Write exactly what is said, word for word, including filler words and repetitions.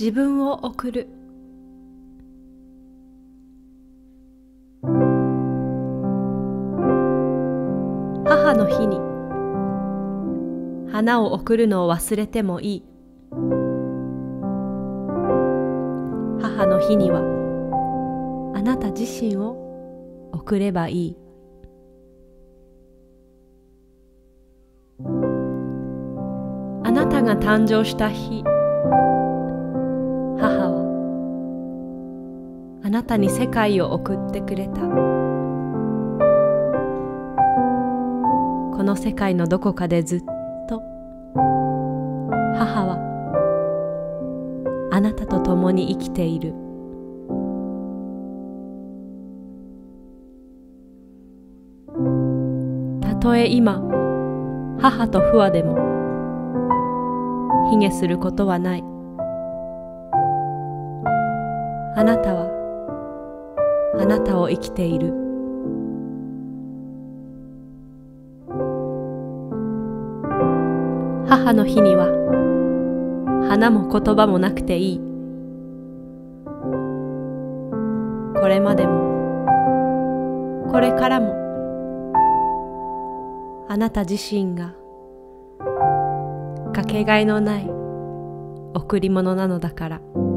自分を送る。母の日に花を贈るのを忘れてもいい。母の日にはあなた自身を贈ればいい。あなたが誕生した日、母はあなたに世界を送ってくれた。この世界のどこかでずっと母はあなたと共に生きている。たとえ今母と不和でも卑下することはない。あなたはあなたを生きている。母の日には花も言葉もなくていい。これまでもこれからもあなた自身がかけがえのない贈り物なのだから。